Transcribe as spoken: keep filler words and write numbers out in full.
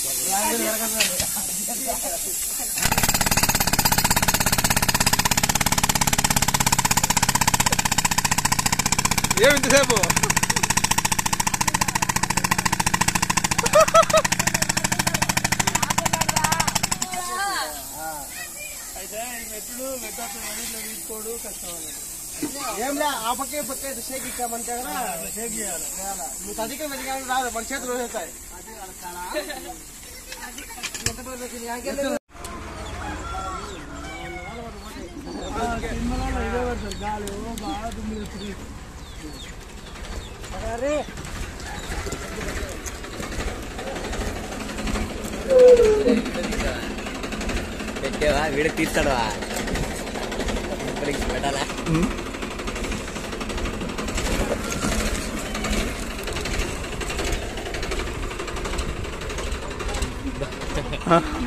ఏమింతసేపు అయితే మెట్లు మెట్టు తీసుకోడు కష్టం ఏం లే ఆ పక్కే పక్కే షేక్ ఇచ్చామంటే కదా షేక్ చేయాలి నువ్వు తదికే వెతికాలని రాదు మన చేతులు వేస్తాయి గాలి బాగా దుమ్మి అరే పెట్టేవా వీడికి తీస్తాడా పెట్టాలా Huh?